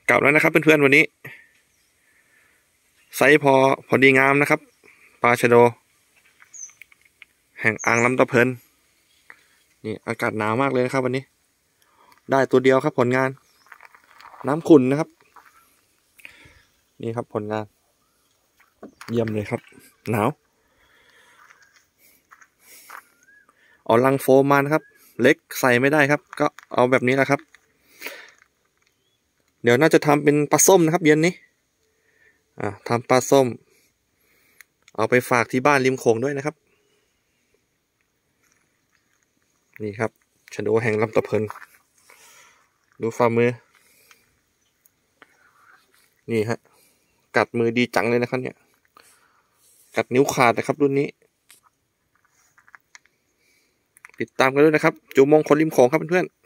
กลับแล้วนะครับเพื่อนๆวันนี้ไซส์พอดีงามนะครับปลาชะโดแห่งอ่างลำตะเพินนี่อากาศหนาวมากเลยนะครับวันนี้ได้ตัวเดียวครับผลงานน้ำขุ่นนะครับนี่ครับผลงานเยี่ยมเลยครับหนาวเอาลังโฟมมานะครับเล็กใส่ไม่ได้ครับก็เอาแบบนี้แหละครับเดี๋ยวน่าจะทำเป็นปลาส้มนะครับเย็นนี้ทำปลาส้มเอาไปฝากที่บ้านริมโขงด้วยนะครับนี่ครับชะโดแห่งลำตะเพินดูฝ่ามือนี่ฮะกัดมือดีจังเลยนะครับเนี่ยกัดนิ้วขาดนะครับรุ่นนี้ติดตามกันด้วยนะครับจูมงคนริมโขงครับเพื่อนๆ